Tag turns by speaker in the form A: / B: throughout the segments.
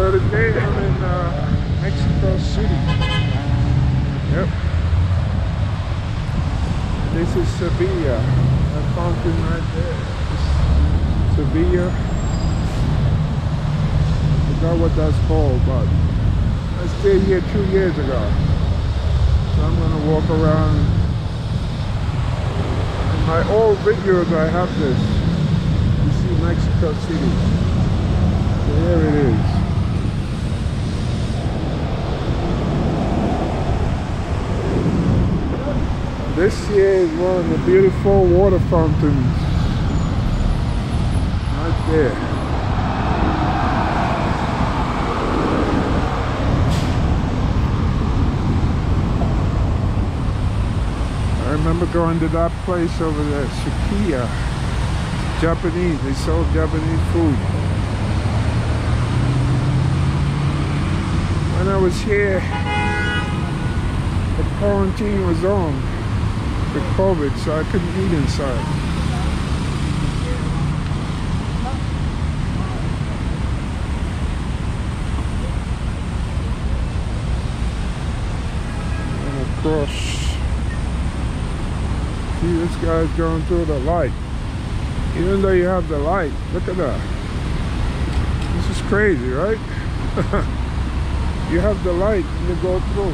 A: So today I'm in Mexico City. Yep. This is Sevilla. That fountain right there. It's Sevilla. I forgot what that's called, but I stayed here 2 years ago. So I'm gonna walk around. In my old videos I have this. You see Mexico City. So here it is. This here is one of the beautiful water fountains. Right there. I remember going to that place over there, Sukiya. Japanese, they sold Japanese food. When I was here, the quarantine was on with COVID, so I couldn't eat inside. And of course, see, this guy's going through the light. Even though you have the light, look at that. This is crazy, right? You have the light and you go through.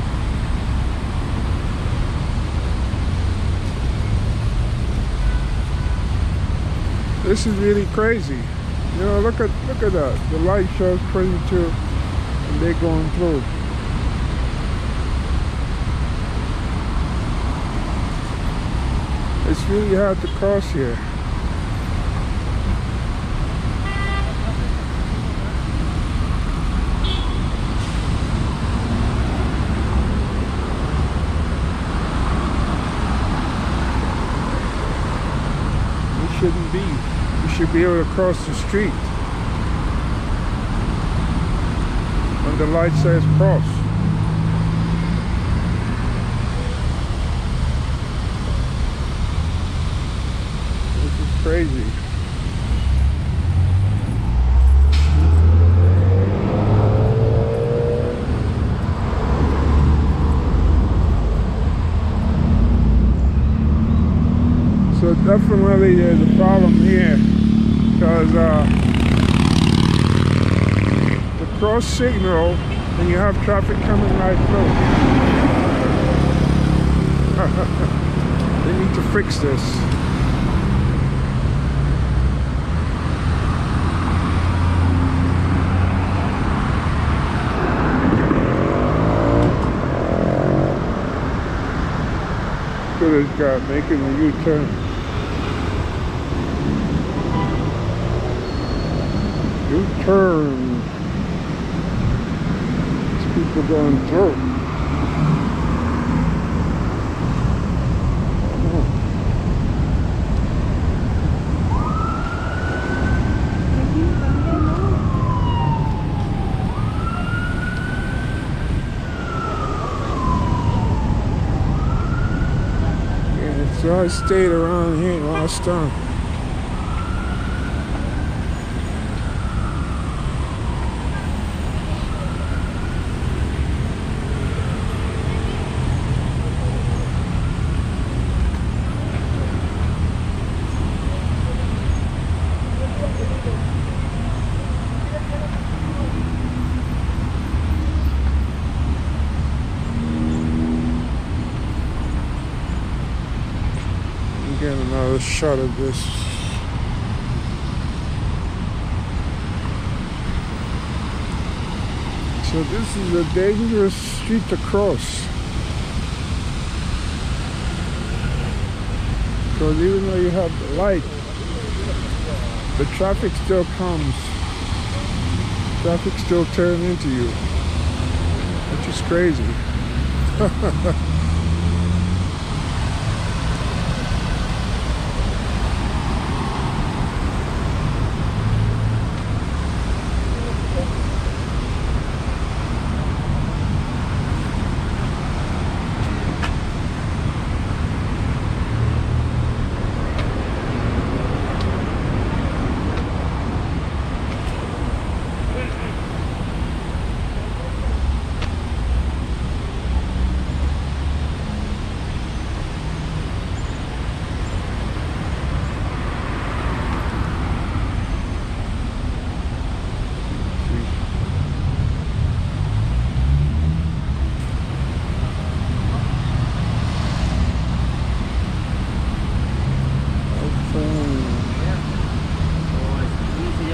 A: This is really crazy. You know, look at that. The light shows 22 and they're going through. It's really hard to cross here. It shouldn't be. You should be able to cross the street when the light says cross. This is crazy. So definitely there's a problem here because the cross signal and you have traffic coming right through. They need to fix this. Look at this guy making a U-turn. U-turn. These people going through. Yeah, so I stayed around here last time. Get another shot of this. So this is a dangerous street to cross. Because even though you have the light, the traffic still comes. Traffic still turns into you, which is crazy.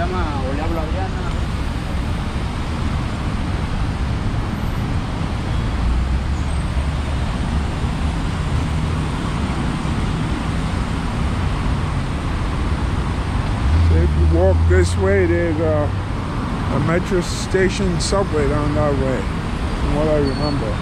B: llama, o le hablo a Adriana.
A: So if you walk this way, there's a metro station subway down that way, from what I remember.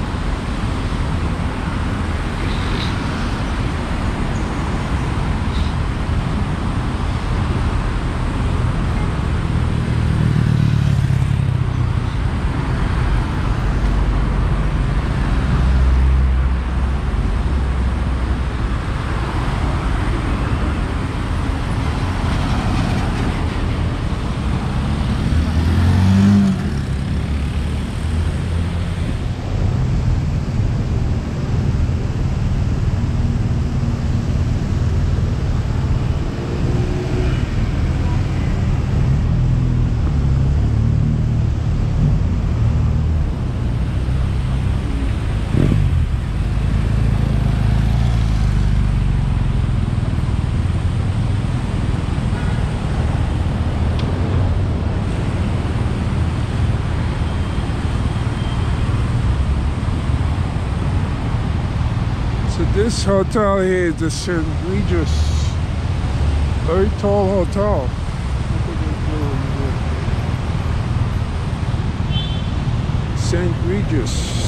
A: This hotel here is the St. Regis, very tall hotel. St. Regis.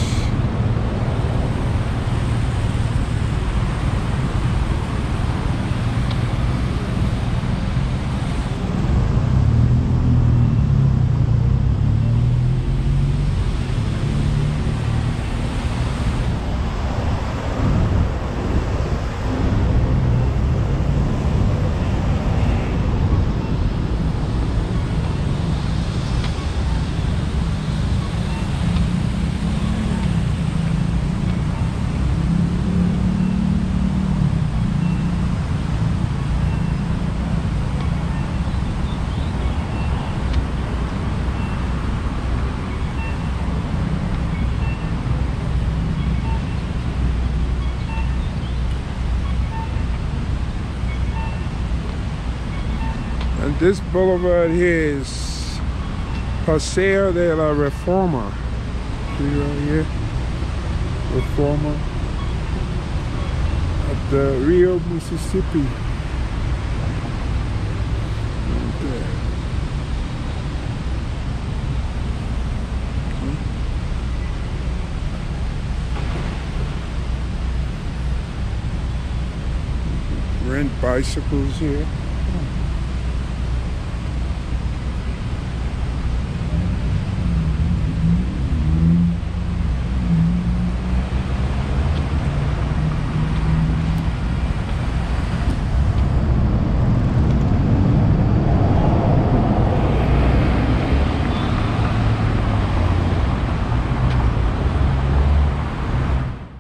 A: And this boulevard here is Paseo de la Reforma. See right here? Reforma. At the Rio, Mississippi. Right there. Okay. Rent bicycles here.